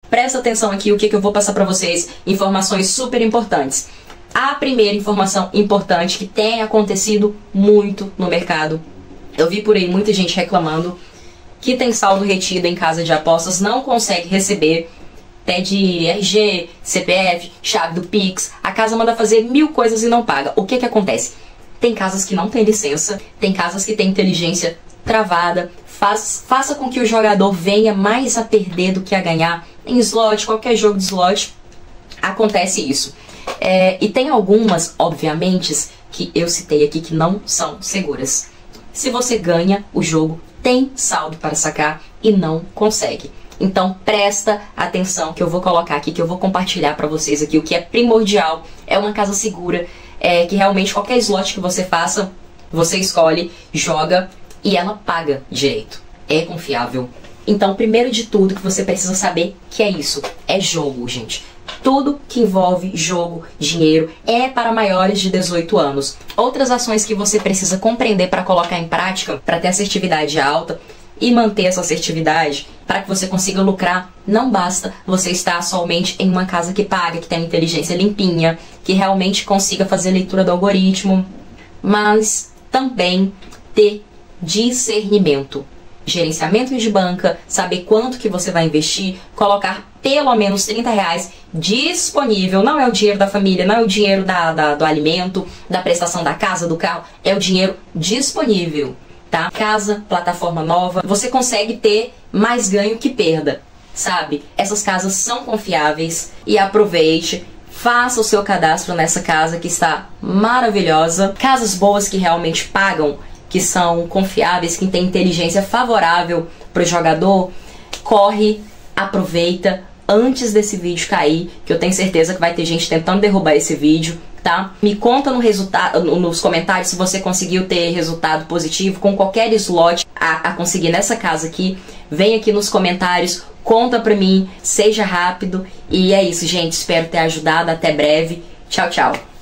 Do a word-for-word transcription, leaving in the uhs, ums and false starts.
presta atenção aqui o que, que eu vou passar pra vocês, informações super importantes. A primeira informação importante que tem acontecido muito no mercado, eu vi por aí muita gente reclamando que tem saldo retido em casa de apostas, não consegue receber, pede R G, C P F, chave do Pix, a casa manda fazer mil coisas e não paga. O que que acontece? Tem casas que não tem licença, tem casas que tem inteligência travada, faz, faça com que o jogador venha mais a perder do que a ganhar. Em slot, qualquer jogo de slot, acontece isso. É, e tem algumas, obviamente, que eu citei aqui que não são seguras. Se você ganha o jogo, tem saldo para sacar e não consegue. Então presta atenção que eu vou colocar aqui, que eu vou compartilhar para vocês aqui o que é primordial. É uma casa segura, é, que realmente qualquer slot que você faça, você escolhe, joga e ela paga direito. É confiável. Então, primeiro de tudo que você precisa saber que é isso, é jogo, gente. Tudo que envolve jogo, dinheiro, é para maiores de dezoito anos. Outras ações que você precisa compreender para colocar em prática, para ter assertividade alta e manter essa assertividade, para que você consiga lucrar, não basta você estar somente em uma casa que paga, que tem uma inteligência limpinha, que realmente consiga fazer leitura do algoritmo, mas também ter discernimento. Gerenciamento de banca, saber quanto que você vai investir, colocar pelo menos trinta reais disponível. Não é o dinheiro da família, não é o dinheiro da, da, do alimento, da prestação da casa, do carro, é o dinheiro disponível, tá? Casa, plataforma nova, você consegue ter mais ganho que perda, sabe? Essas casas são confiáveis e aproveite. Faça o seu cadastro nessa casa que está maravilhosa. Casas boas que realmente pagam, que são confiáveis, que têm inteligência favorável para o jogador, corre, aproveita antes desse vídeo cair, que eu tenho certeza que vai ter gente tentando derrubar esse vídeo, tá? Me conta no resultado, nos comentários se você conseguiu ter resultado positivo com qualquer slot a, a conseguir nessa casa aqui. Vem aqui nos comentários, conta pra mim, seja rápido. E é isso, gente. Espero ter ajudado. Até breve. Tchau, tchau.